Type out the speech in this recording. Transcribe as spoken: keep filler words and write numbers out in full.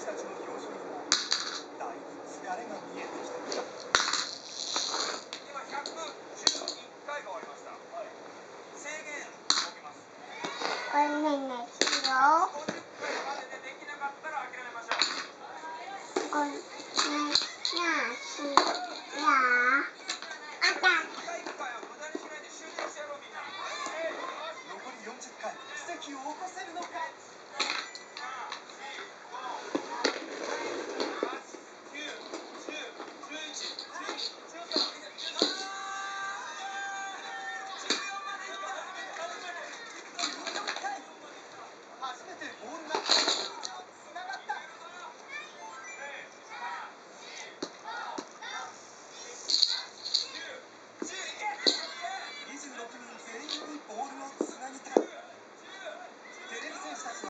たちの表情にもだいぶ疲れが見えてきた。 今ひゃくじゅういっかいが終わりました。制限設けます。 これねんねしよう。 ごじゅっかいまででできなかったら諦めましょう。 これねしよう。あった。 いっかいいっかいは無駄にしないで集中してやろうみんな。 残りよんじゅっかい奇跡を起こせるのか。